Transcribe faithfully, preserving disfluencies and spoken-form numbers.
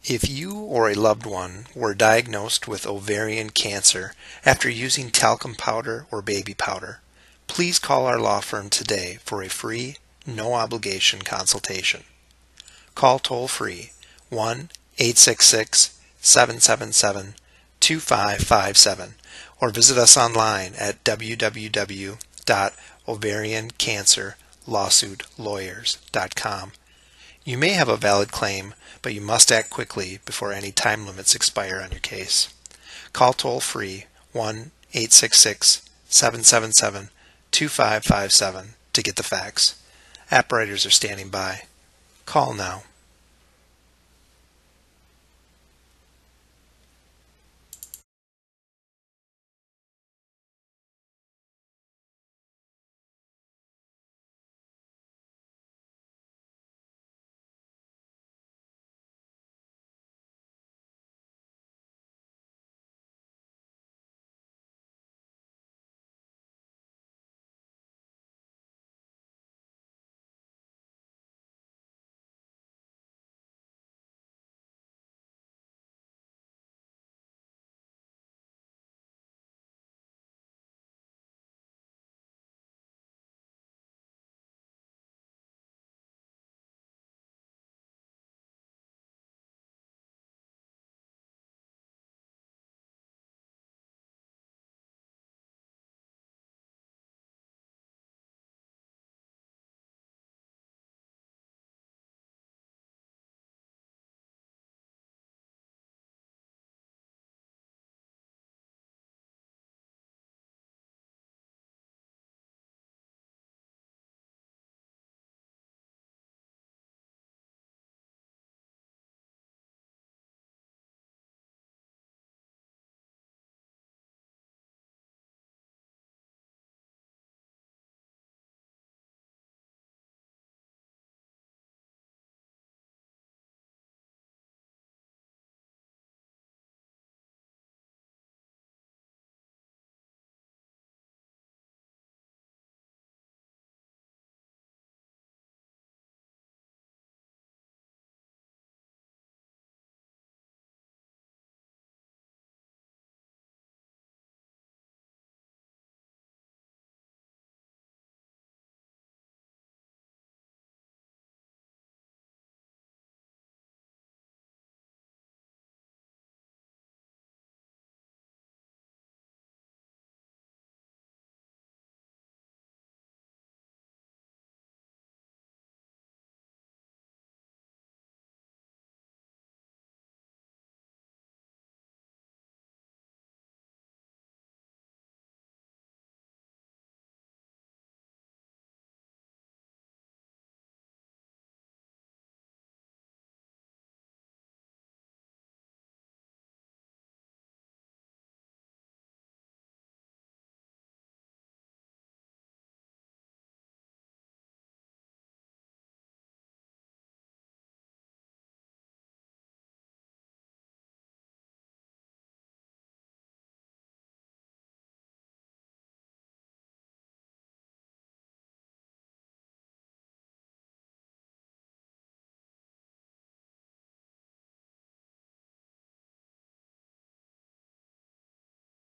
If you or a loved one were diagnosed with ovarian cancer after using talcum powder or baby powder, please call our law firm today for a free, no-obligation consultation. Call toll-free one eight six six, seven seven seven, two five five seven or visit us online at w w w dot ovarian cancer lawsuit lawyers dot com. You may have a valid claim, but you must act quickly before any time limits expire on your case. Call toll-free one eight six six, seven seven seven, two five five seven to get the facts. App writers are standing by. Call now.